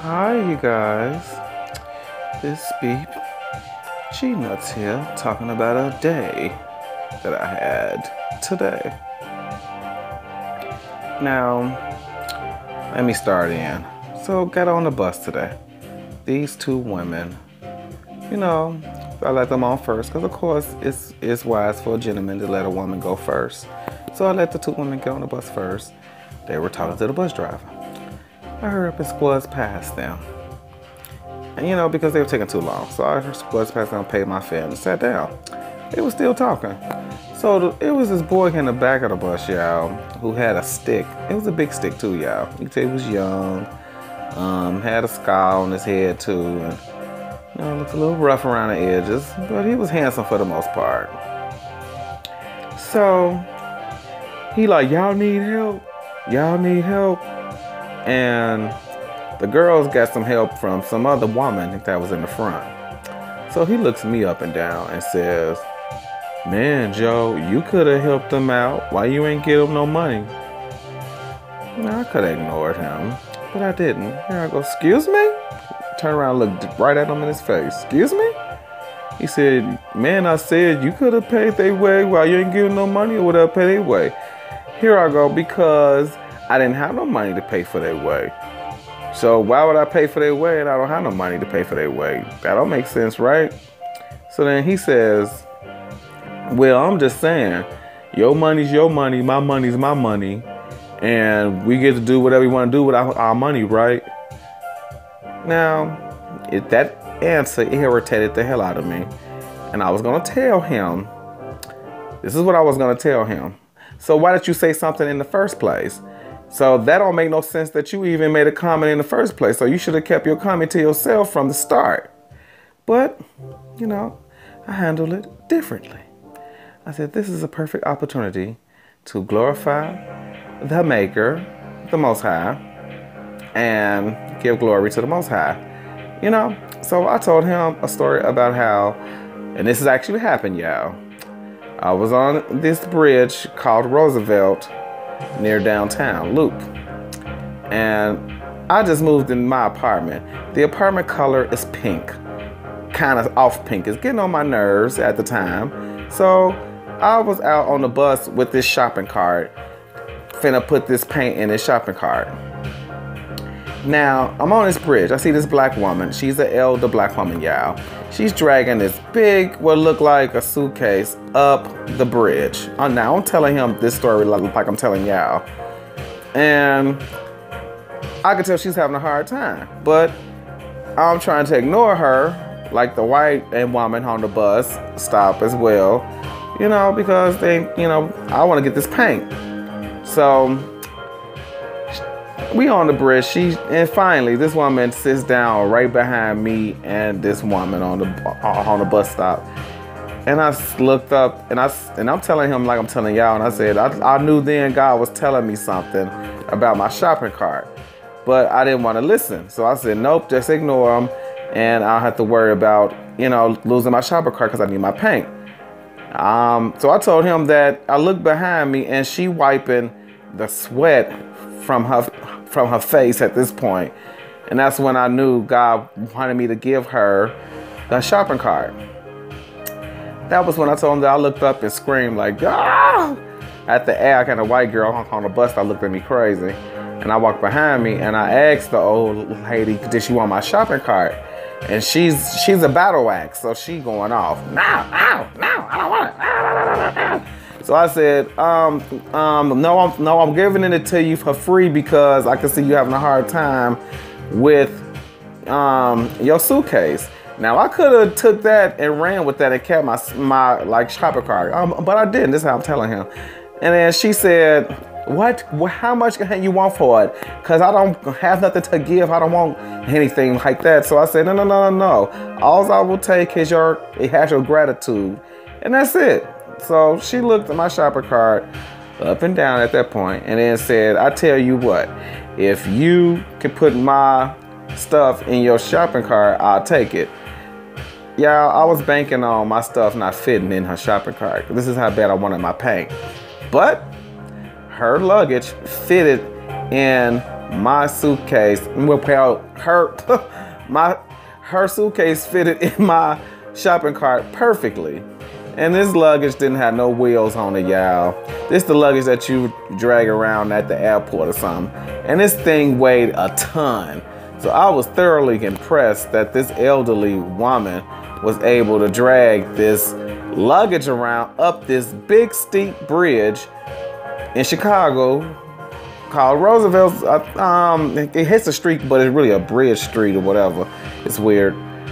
Hi, you guys. This Beep G Nuts here, talking about a day that I had today. Now, let me start in. So, got on the bus today. These two women, I let them on first because, of course, it's wise for a gentleman to let a woman go first. So, I let the two women get on the bus first. They were talking to the bus driver. I hurried up and squazzed past them. And because they were taking too long. So I squazzed past them, paid my fare, and sat down. They were still talking. So it was this boy in the back of the bus, y'all, who had a stick. It was a big stick too, y'all. You can tell he was young. Had a scar on his head too. And looked a little rough around the edges, but he was handsome for the most part. So he like, y'all need help? Y'all need help? And the girls got some help from some other woman that was in the front. So he looks me up and down and says, man, Joe, you could have helped them out. Why you ain't give them no money? Now, I could have ignored him, but I didn't. Here I go, excuse me? Turn around and looked right at him in his face. Excuse me? He said, man, I said you could have paid their way while you ain't giving no money or whatever, pay their way. Here I go, because I didn't have no money to pay for their way. So why would I pay for their way and I don't have no money to pay for their way? That don't make sense, right? So then he says, well, I'm just saying, your money's your money, my money's my money, and we get to do whatever we want to do with our money, right? Now, that answer irritated the hell out of me. And I was going to tell him, this is what I was going to tell him. So why did you say something in the first place? So that don't make no sense that you even made a comment in the first place. So you should have kept your comment to yourself from the start. But, I handled it differently. I said, this is a perfect opportunity to glorify the Maker, the Most High, and give glory to the Most High. So I told him a story about how, and this has actually happened, y'all. I was on this bridge called Roosevelt near downtown Loop, and I just moved in my apartment. The apartment color is pink, kind of off pink. It's getting on my nerves at the time. So I was out on the bus with this shopping cart, finna put this paint in this shopping cart. Now, I'm on this bridge. I see this black woman. She's an elder black woman, y'all. She's dragging this big, what looked like a suitcase, up the bridge. Now, I'm telling him this story like I'm telling y'all. And I could tell she's having a hard time. But I'm trying to ignore her, like the white woman on the bus stop as well. Because I want to get this paint. So we on the bridge, and finally this woman sits down right behind me and this woman on the bus stop. And I looked up and I'm telling him like I'm telling y'all, and I said, I knew then God was telling me something about my shopping cart, but I didn't want to listen. So I said, nope, just ignore him, and I'll have to worry about, losing my shopping cart because I need my paint. So I told him that I looked behind me and she wiping the sweat from her face at this point. And that's when I knew God wanted me to give her the shopping cart. That was when I told him that I looked up and screamed like, ah! At the air, kind of white girl on the bus that looked at me crazy. And I walked behind me and I asked the old lady, did she want my shopping cart? And she's a battle axe, so she going off. No, I don't want it. So I said, no, I'm giving it to you for free because I can see you having a hard time with your suitcase. Now I could have took that and ran with that and kept my like shopping cart, but I didn't. This is how I'm telling him. And then she said, what? How much can you want for it? Because I don't have nothing to give. I don't want anything like that. So I said, no. All I will take is your gratitude, and that's it. So she looked at my shopping cart up and down at that point and then said, I tell you what, if you can put my stuff in your shopping cart, I'll take it. Y'all, I was banking on my stuff not fitting in her shopping cart. This is how bad I wanted my paint. But her luggage fitted in my suitcase, well, her suitcase fitted in my shopping cart perfectly. And this luggage didn't have no wheels on it, y'all. This the luggage that you drag around at the airport or something. And this thing weighed a ton. So I was thoroughly impressed that this elderly woman was able to drag this luggage around up this big steep bridge in Chicago called Roosevelt. It hits a street, but it's really a bridge street or whatever. It's weird.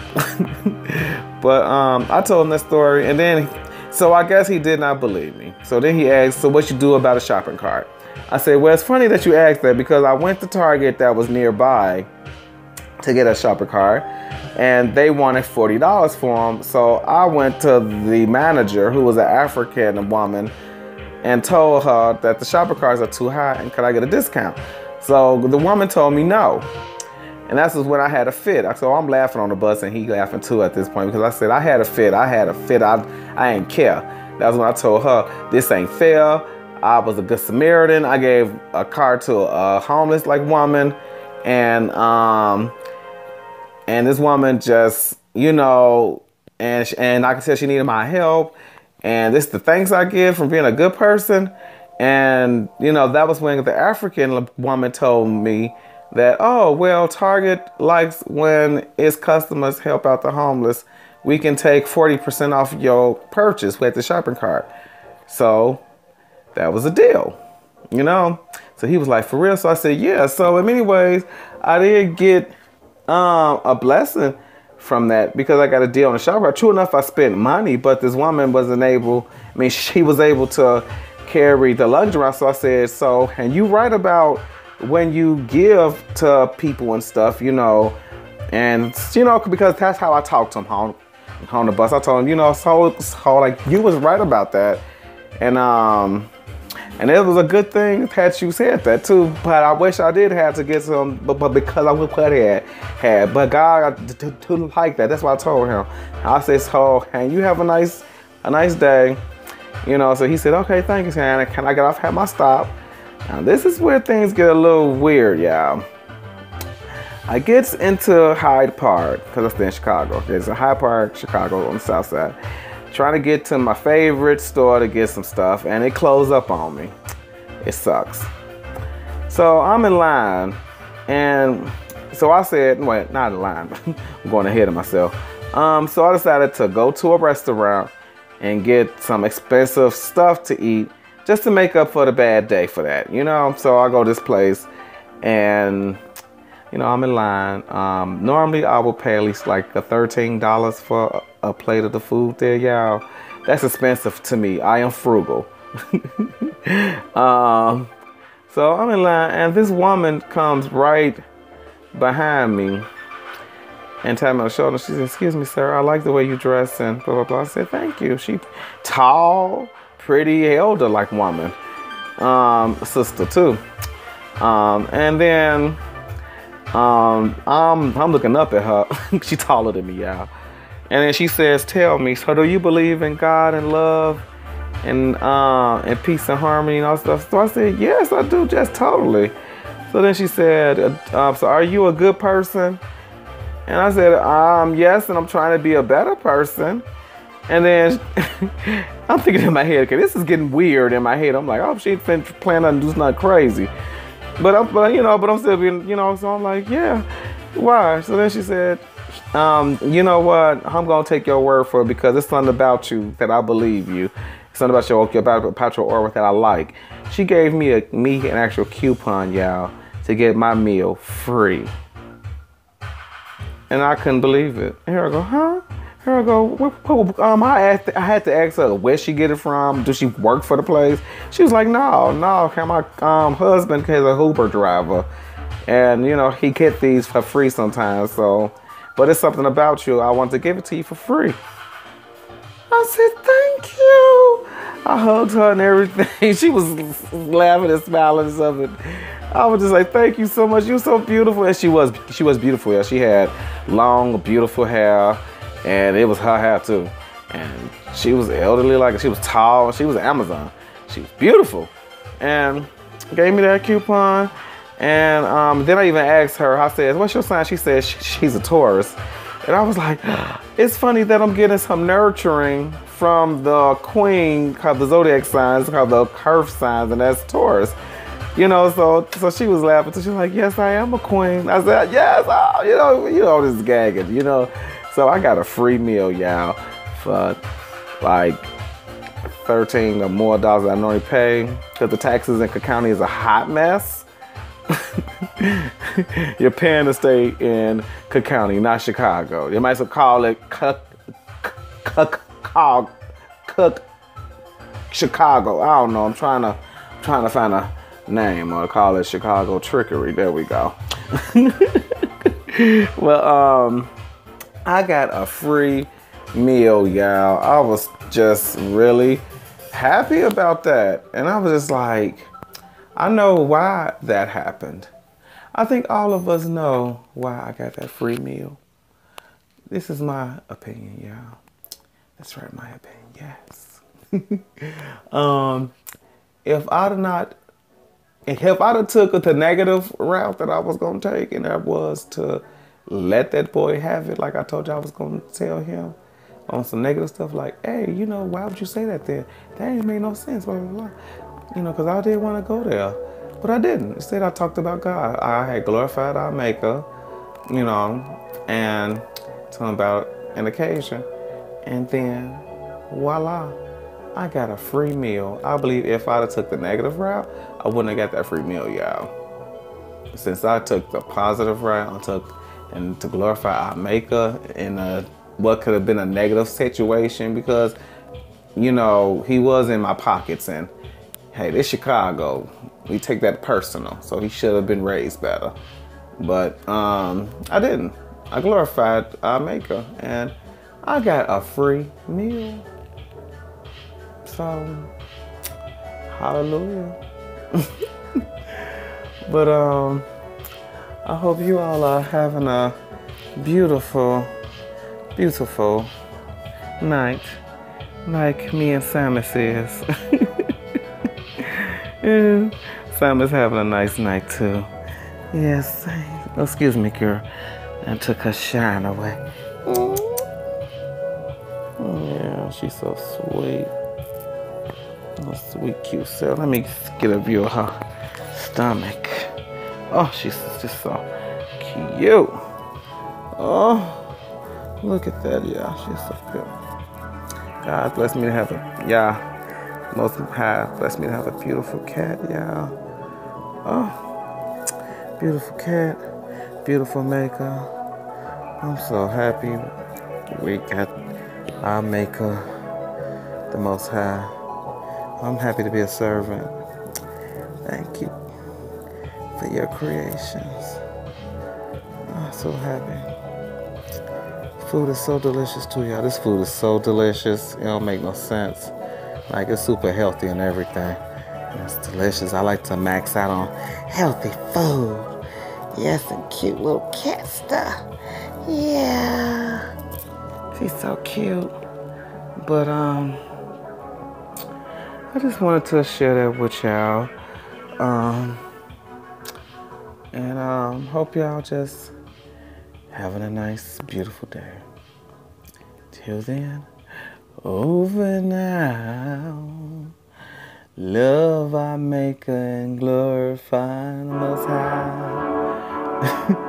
But I told him that story, and then, so I guess he did not believe me. So then he asked, so what you do about a shopping cart? I said, well, it's funny that you asked that because I went to Target that was nearby to get a shopping cart, and they wanted $40 for them. So I went to the manager, who was an African woman, and told her that the shopping carts are too high and could I get a discount? So the woman told me no. And that's when I had a fit. So I'm laughing on the bus and he laughing too at this point because I said, I had a fit. I ain't care. That's when I told her, this ain't fair. I was a good Samaritan. I gave a car to a homeless woman. And this woman just, you know, and I could tell she needed my help. And this is the thanks I give from being a good person. And, you know, that was when the African woman told me that, oh, well, Target likes when its customers help out the homeless. We can take 40% off your purchase with the shopping cart. So that was a deal, you know? So he was like, for real? So I said, yeah. So in many ways, I did get a blessing from that because I got a deal on the shopping cart. True enough, I spent money, but this woman wasn't able, she was able to carry the luggage around. So I said, so, and you write about when you give to people and stuff, you know, and, you know, because that's how I talked to him on the bus. I told him, you know, so like, you was right about that. And it was a good thing that you said that too, but I wish I did have to get some, but because I would what had, but God to like that. That's what I told him. I said, so, and you have a nice day, you know. So he said, okay, thank you, Santa. Can I get off? Have my stop. Now this is where things get a little weird, y'all. I get into Hyde Park, because I stay in Chicago. It's in Hyde Park, Chicago, on the south side. Trying to get to my favorite store to get some stuff, and it closed up on me. It sucks. So I'm in line, and so I said, wait, not in line, I'm going ahead of myself. So I decided to go to a restaurant and get some expensive stuff to eat, just to make up for the bad day for that, you know? So I go to this place and, you know, I'm in line. Normally I will pay at least like $13 for a plate of the food there, y'all. That's expensive to me. I am frugal. So I'm in line and this woman comes right behind me and tapped me on the shoulder. She said, excuse me, sir, I like the way you dress and blah, blah, blah. I said, thank you. She tall, pretty elder woman, sister too. And then I'm looking up at her. She taller than me, y'all. And then she says, tell me, so do you believe in God and love and peace and harmony and all stuff? So I said, yes, I do, just totally. So then she said, so are you a good person? And I said, yes, and I'm trying to be a better person. And then I'm thinking in my head, okay, this is getting weird in my head. I'm like, oh, she ain't planning on doing nothing crazy. But I'm still being, you know, so I'm like, yeah, why? So then she said, you know what? I'm going to take your word for it because it's something about you that I believe you. It's something about your aura that I like. She gave me an actual coupon, y'all, to get my meal free. And I couldn't believe it. And here I go, huh? Here I go, I had to ask her where she get it from. Does she work for the place? She was like, no, my husband is a Uber driver. And, you know, he get these for free sometimes. So, but it's something about you. I want to give it to you for free. I said, thank you. I hugged her and everything. She was laughing and smiling and something. I was just like, thank you so much. You're so beautiful. And she was beautiful. Yeah, she had long, beautiful hair. And it was her hair too. And she was elderly, she was tall. She was Amazon. She was beautiful. And gave me that coupon. And then I even asked her, I said, what's your sign? She said she's a Taurus. And I was like, it's funny that I'm getting some nurturing from the queen, called the zodiac signs, called the curve signs, and that's Taurus. You know, so she was laughing. So she was like, yes, I am a queen. I said, yes, oh, you know, this gagging, you know. So I got a free meal, y'all, for like $13 or more than I normally pay, because the taxes in Cook County is a hot mess. You're paying to stay in Cook County, not Chicago. You might as well call it Cook Chicago. I don't know. I'm trying to find a name, or call it Chicago trickery. There we go. Well, I got a free meal, y'all. I was just really happy about that, and I was just like, I know why that happened. I think all of us know why I got that free meal. This is my opinion, y'all. That's right, my opinion, yes. If I'd have took the negative route that I was gonna take, and that was to let that boy have it, like I told you I was gonna tell him, on some negative stuff, like, hey, you know, why would you say that then? That ain't make no sense, blah, blah, blah. You know, because I didn't want to go there. But I didn't. Instead, I talked about God. I had glorified our Maker, you know, and told him about an occasion. And then, voila, I got a free meal. I believe if I'd have took the negative route, I wouldn't have got that free meal, y'all. Since I took the positive route, and to glorify our Maker in what could have been a negative situation, because, you know, he was in my pockets, and hey, this Chicago, we take that personal, so he should have been raised better. But I didn't. I glorified our Maker, and I got a free meal. So, hallelujah. But I hope you all are having a beautiful, beautiful night, like me and Samus is. And Samus having a nice night too. Yes. Oh, excuse me, girl. I took her shine away. Yeah, she's so sweet. Oh, sweet, cute self. Let me get a view of her stomach. Oh, she's just so cute. Oh, look at that, y'all. She's so cute. God bless me to have a, most high bless me to have a beautiful cat, y'all. Oh, beautiful cat, beautiful Maker. I'm so happy we got our Maker, the Most High. I'm happy to be a servant. Thank you for your creations. I'm so happy. Food is so delicious too, y'all. This food is so delicious. It don't make no sense. Like, it's super healthy and everything. And it's delicious. I like to max out on healthy food. Yes, and cute little cat stuff. Yeah. She's so cute. But I just wanted to share that with y'all. And hope y'all just having a nice, beautiful day. Till then, over now. Love our Maker and glorify the Most High.